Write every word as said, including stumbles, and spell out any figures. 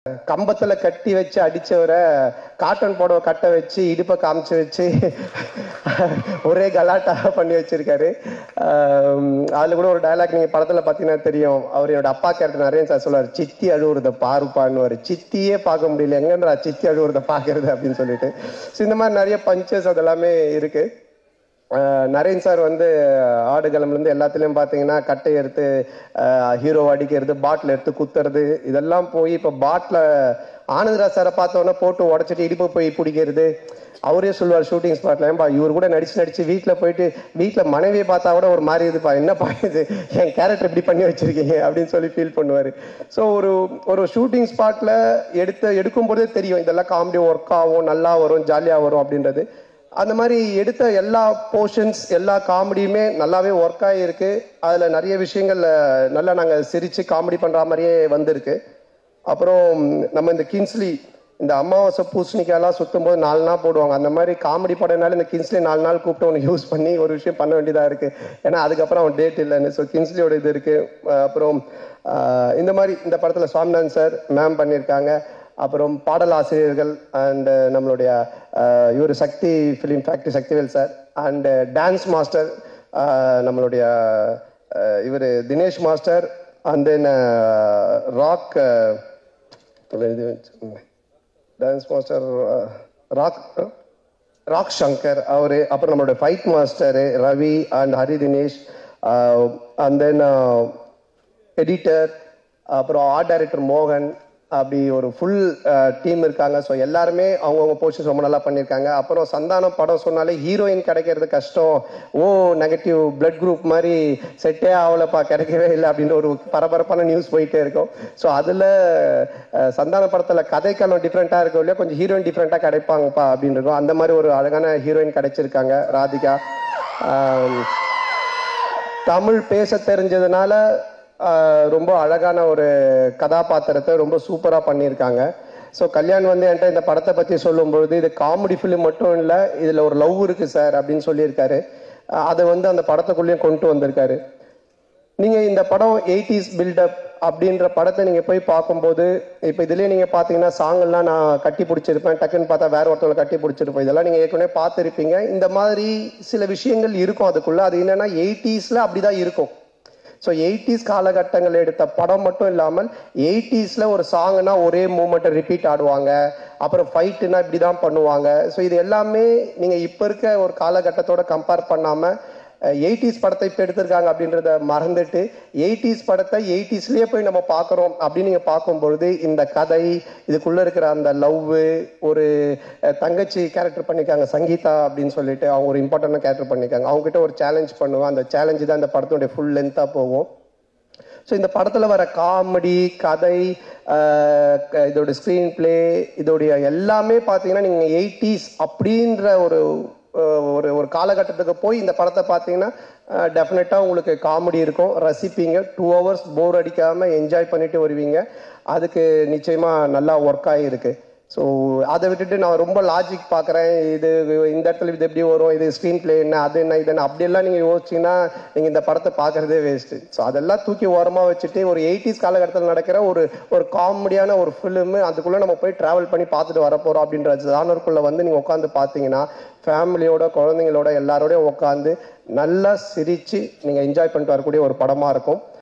கம்பத்துல கட்டி வச்சு அடிச்சவரை காட்டன் புடவை கட்ட வச்சு இடுப்பை காமிச்சு வச்சு ஒரே கலாட்டா பண்ணி வச்சிருக்காரு. அதுல கூட ஒரு டயலாக் நீங்க படத்துல பாத்தீங்கன்னா தெரியும். அவர் என்னோட அப்பா கேரக்டர் நிறைய சார் சொல்லுவார், சித்தி அழுவுறத பாருப்பான்னு. சித்தியே பார்க்க முடியல, எங்கன்றா சித்தி அழுவுறத பாக்குறது அப்படின்னு சொல்லிட்டு. இந்த மாதிரி நிறைய பஞ்சஸ் அதெல்லாமே இருக்கு. நரேன் சார் வந்து ஆடுகளம்லேருந்து எல்லாத்துலேயும் பார்த்தீங்கன்னா கட்டை எடுத்து ஹீரோ அடிக்கிறது, பாட்டில் எடுத்து குத்துறது, இதெல்லாம் போய் இப்போ பாட்டில் ஆனந்தராஜ் சாரை பார்த்தோன்னே போட்டு உடச்சிட்டு இடுப்பு போய் பிடிக்கிறது. அவரே சொல்லுவார் ஷூட்டிங் ஸ்பாட்ல, ஏன்பா இவர் கூட நடிச்சு நடிச்சு வீட்டில் போயிட்டு வீட்டில் மனைவியை பார்த்தா கூட ஒரு மாதிரி இதுப்பா, என்னப்பா இது என் கேரக்டர் இப்படி பண்ணி வச்சிருக்கீங்க அப்படின்னு சொல்லி ஃபீல் பண்ணுவார். ஸோ ஒரு ஒரு ஷூட்டிங் ஸ்பாட்டில் எடுத்து எடுக்கும் போதே தெரியும் இதெல்லாம் காமெடி ஒர்க் ஆகும், நல்லா வரும், ஜாலியாக வரும் அப்படின்றது. அந்த மாதிரி எடுத்த எல்லா போர்ஷன்ஸ் எல்லா காமெடியுமே நல்லாவே ஒர்க் ஆகிருக்கு. அதில் நிறைய விஷயங்கள் நல்லா நாங்கள் சிரித்து காமெடி பண்ணுற மாதிரியே வந்திருக்கு. அப்புறம் நம்ம இந்த கின்ஸ்லி இந்த அமாவாசை பூசணிக்காயெல்லாம் சுற்றும் போது நாலு நாள் போடுவாங்க. அந்த மாதிரி காமெடி படம்னால இந்த கின்ஸ்லி நாலு நாள் கூப்பிட்டு ஒன்று யூஸ் பண்ணி ஒரு விஷயம் பண்ண வேண்டியதாக இருக்குது. ஏன்னா அதுக்கப்புறம் அவன் டேட் இல்லைன்னு. ஸோ கின்ஸ்லியோட இது இருக்குது. அப்புறம் இந்த மாதிரி இந்த படத்தில் சுவாமிநாதன் சார் மேம் பண்ணியிருக்காங்க. அப்புறம் பாடல் ஆசிரியர்கள் அண்ட் நம்மளுடைய இவர் Sakthi film factory Sakthivel sir, and dance master நம்மளுடைய இவர் Dinesh master, and then rock dance master rock rock Shankar அவரு, அப்புறம் நம்மளுடைய fight master Ravi and Hari Dinesh, and then editor, அப்புறம் ஆர்ட் டைரக்டர் மோகன், அப்படி ஒரு ஃபுல் டீம் இருக்காங்க. ஸோ எல்லாருமே அவங்கவுங்க போர்ஷன்ஸ் ரொம்ப நல்லா பண்ணியிருக்காங்க. அப்புறம் சந்தானம் படம் சொன்னாலே ஹீரோயின் கிடைக்கிறது கஷ்டம், ஓ நெகட்டிவ் பிளட் குரூப் மாதிரி செட்டே ஆகலப்பா, கிடைக்கவே இல்லை அப்படின்னு ஒரு பரபரப்பான நியூஸ் போயிட்டே இருக்கும். ஸோ அதில் சந்தான படத்தில் கதைக்காலம் டிஃப்ரெண்ட்டாக இருக்கும் இல்லையா, கொஞ்சம் ஹீரோயின் டிஃப்ரெண்ட்டாக கிடைப்பாங்கப்பா அப்படின்னு இருக்கும். அந்த மாதிரி ஒரு அழகான ஹீரோயின் கிடைச்சிருக்காங்க ராதிகா. தமிழ் பேச தெரிஞ்சதுனால ரொம்ப அழகான ஒரு கதாபாத்திரத்தை ரொம்ப சூப்பராக பண்ணியிருக்காங்க. ஸோ கல்யாண் வந்து என்கிட்ட இந்த படத்தை பற்றி சொல்லும்பொழுது இது காமெடி ஃபிலிம் மட்டும் இல்லை, இதில் ஒரு லவ் இருக்குது சார் அப்படின்னு சொல்லியிருக்காரு. அதை வந்து அந்த படத்துக்குள்ளேயும் கொண்டு வந்திருக்காரு. நீங்கள் இந்த படம் எயிட்டிஸ் பில்டப் அப்படின்ற படத்தை நீங்கள் போய் பார்க்கும்போது இப்போ இதுலேயே நீங்கள் பார்த்தீங்கன்னா சாங்கெல்லாம் நான் கட்டி பிடிச்சிருப்பேன், டக்குன்னு பார்த்தா வேற ஒருத்தவங்களை கட்டி பிடிச்சிருப்போம், இதெல்லாம் நீங்கள் ஏற்கனவே பார்த்துருப்பீங்க. இந்த மாதிரி சில விஷயங்கள் இருக்கும் அதுக்குள்ளே. அது என்னென்னா எயிட்டிஸில் அப்படி தான் இருக்கும். ஸோ எயிட்டிஸ் காலகட்டங்கள் எடுத்த படம் மட்டும் இல்லாமல் எயிட்டிஸில் ஒரு சாங்னா ஒரே மூமெண்ட்டை ரிப்பீட் ஆடுவாங்க, அப்புறம் ஃபைட்டுனா இப்படி தான் பண்ணுவாங்க. ஸோ இது எல்லாமே நீங்கள் இப்போ இருக்க ஒரு காலகட்டத்தோட கம்பேர் பண்ணாமல் எயிட்டிஸ் படத்தை இப்போ எடுத்திருக்காங்க அப்படின்றத மறந்துட்டு எயிட்டிஸ் படத்தை எயிட்டிஸ்லேயே போய் நம்ம பார்க்குறோம் அப்படின்னு நீங்கள் பார்க்கும்பொழுது இந்த கதை, இதுக்குள்ளே இருக்கிற அந்த லவ்வு, ஒரு தங்கச்சி கேரக்டர் பண்ணியிருக்காங்க சங்கீதா அப்படின்னு சொல்லிட்டு, அவங்க ஒரு இம்பார்ட்டண்டான கேரக்டர் பண்ணியிருக்காங்க. அவங்ககிட்ட ஒரு சேலஞ்ச் பண்ணுவோம், அந்த சேலஞ்சு தான் இந்த படத்தினுடைய ஃபுல் லென்த்தாக போகும். ஸோ இந்த படத்தில் வர காமெடி, கதை, இதோட ஸ்க்ரீன் பிளே, இதோடைய எல்லாமே பார்த்தீங்கன்னா நீங்கள் எயிட்டிஸ் அப்படின்ற ஒரு ஒரு ஒரு காலகட்டத்துக்கு போய் இந்த படத்தை பார்த்தீங்கன்னா டெஃபினட்டாக உங்களுக்கு காமெடி இருக்கும், ரசிப்பீங்க, டூ ஹவர்ஸ் போர் அடிக்காமல் என்ஜாய் பண்ணிட்டு வருவீங்க. அதுக்கு நிச்சயமாக நல்லா ஒர்க் ஆகிருக்கு. ஸோ அதை விட்டுட்டு நான் ரொம்ப லாஜிக் பார்க்குறேன், இது இந்த இடத்துல இது எப்படி வரும், இது ஸ்க்ரீன் பிளே என்ன, அது என்ன, இது என்ன, அப்படியெல்லாம் நீங்கள் யோசிச்சிங்கன்னா நீங்கள் இந்த படத்தை பார்க்குறதே வேஸ்ட்டு. ஸோ அதெல்லாம் தூக்கி ஓரமாக வச்சுட்டு ஒரு எயிட்டிஸ் காலகட்டத்தில் நடக்கிற ஒரு ஒரு காமெடியான ஒரு ஃபிலிமு, அதுக்குள்ளே நம்ம போய் ட்ராவல் பண்ணி பார்த்துட்டு வரப்போகிறோம் அப்படின்ற ஜானருக்குள்ளே வந்து நீங்கள் உட்காந்து பார்த்தீங்கன்னா ஃபேமிலியோட குழந்தைங்களோட எல்லாரோடையும் உட்காந்து நல்லா சிரித்து நீங்கள் என்ஜாய் பண்ணிட்டு வரக்கூடிய ஒரு படமாக இருக்கும்.